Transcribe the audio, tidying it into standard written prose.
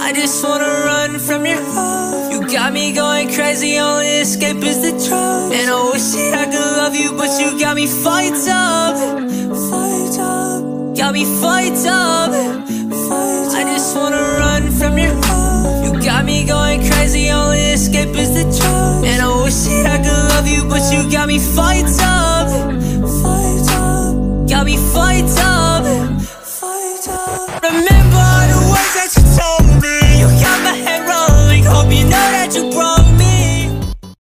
I just wanna run from your love. You got me going crazy, only escape is the drugs. And I wish that I could love you, but you got me fucked up. Got me fucked up. I just wanna run from your love. You got me going crazy, only escape is the drugs. And I wish that I could love you, but you got me fucked up. Got me fucked up.